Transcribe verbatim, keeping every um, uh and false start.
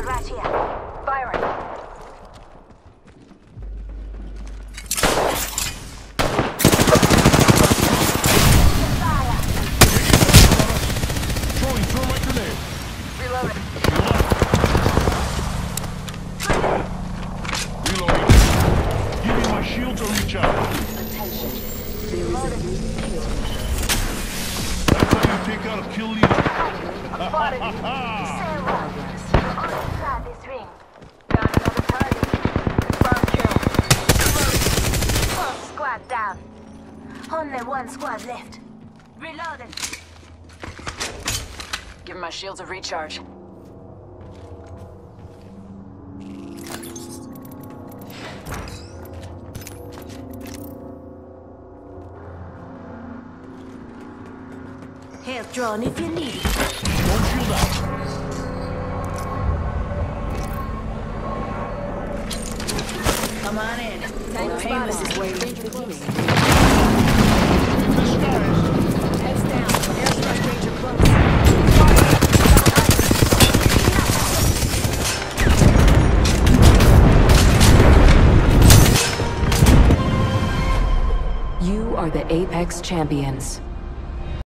right here. Firing. Throwing thermite grenade. Reloading. Reloading. Giving my shields a recharge. Attention. There is a new kill. That's how you take out a kill leader. Spotted. Say what? Inside this ring. Got another target. Confirmed kill. Whole squad down. Only one squad left. Reloading. Giving my shields a recharge. Health drone if you need it. Don't shield out. Come on in. Tank Painless is waiting. Disguise. Heads down. Airstrike ranger close. You are the Apex Champions.